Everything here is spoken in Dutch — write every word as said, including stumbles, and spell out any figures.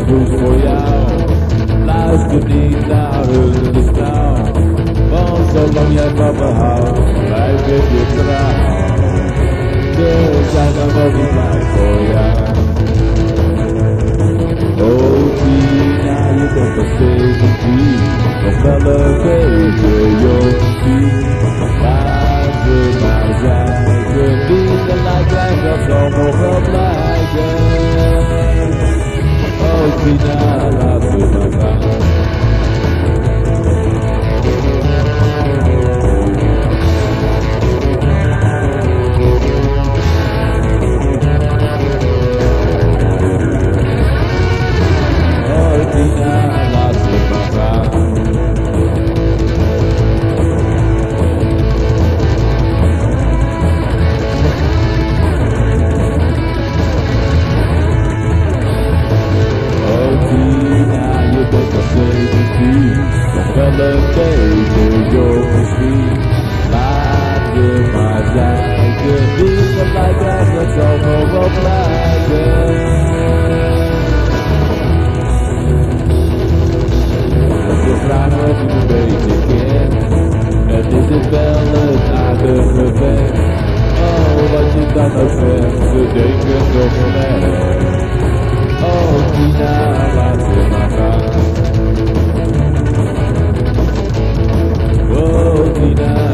goed voor jou. Luister niet naar hun gesnauw, want zolang jij van me houdt, blijf ik je trouw. Ze zijn dan wel niet blij voor jou. Oh Tina, je bent nog steeds een team, nog wel een beetje jong. Laat ze maar zijn, ze niet gelijk zijn, dat zal nog wel blijken. Oh Tina, laat ze maar gaan. Nog wel een beetje jong misschien, laat ze maar zijn. Je niet gelijk krijgt, dat zal nog wel blijken. Dat je vraagt of je een beetje kent, en dit is wel een aardige vent. Oh, wat je dan ook zegt, ze denken nog slecht. Oh Tina, laat ze maar gaan. Oh, Tina.